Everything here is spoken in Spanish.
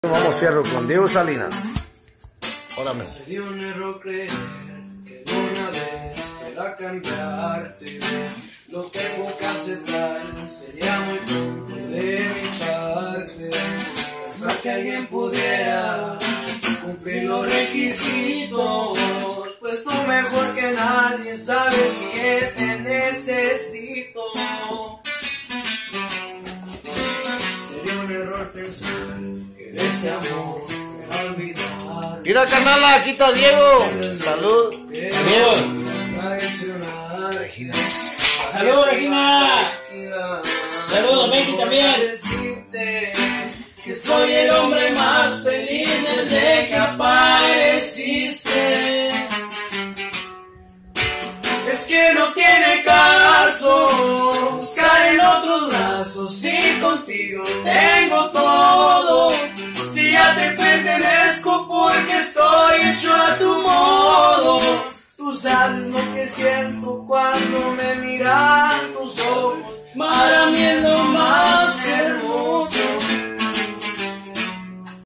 Vamos fierro con Diego Salinas. Órame. Sería un error creer que de una vez pueda cambiarte. Lo tengo que aceptar, sería muy tonto de mi parte pensar que alguien pudiera cumplir los requisitos, pues tú mejor que nadie sabes que te necesito. Sería un error pensar que de ese amor me va a olvidar. Mira, carnal, aquí está Diego. Salud. Diego. Regina. Saludos, Regina. Saludos, Becky también. Decirte que soy el hombre más feliz desde que apareciste. Es que no tiene caso buscar en otros brazos, si contigo tengo todo. Si ya te pertenezco porque estoy hecho a tu modo. Tú sabes lo que siento cuando me miran tus ojos. Para mí